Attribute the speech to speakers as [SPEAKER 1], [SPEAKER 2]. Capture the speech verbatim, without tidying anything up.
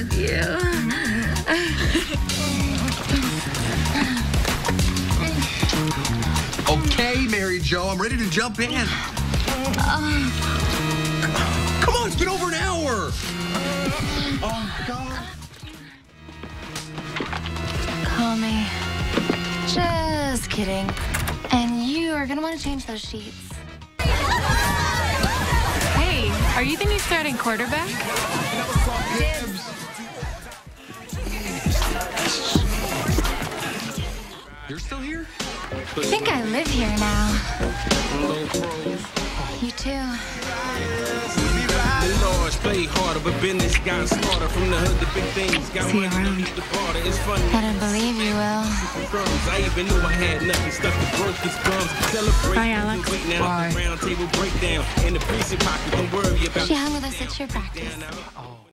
[SPEAKER 1] with you.
[SPEAKER 2] Okay, Mary Jo, I'm ready to jump in.
[SPEAKER 1] Uh,
[SPEAKER 2] Come on, it's been over an hour. Oh, God.
[SPEAKER 1] Call me. Just kidding. And you are going to want to change those sheets.
[SPEAKER 3] Hey, are you the new starting quarterback?
[SPEAKER 2] You're still here?
[SPEAKER 1] I think I live here now. You too.
[SPEAKER 4] The Lord's played harder, but business got smarter from the hood to big things. Got
[SPEAKER 1] See you
[SPEAKER 4] money
[SPEAKER 1] around.
[SPEAKER 4] to the border. It's funny.
[SPEAKER 1] I don't believe you will.
[SPEAKER 4] I even knew I had nothing stuck to broke his gums. Celebrate.
[SPEAKER 3] Bye, Alex.
[SPEAKER 4] Wait now,
[SPEAKER 3] Bye.
[SPEAKER 4] round table breakdown in the precinct pocket. Don't worry about.
[SPEAKER 1] She hung with us at cheer practice.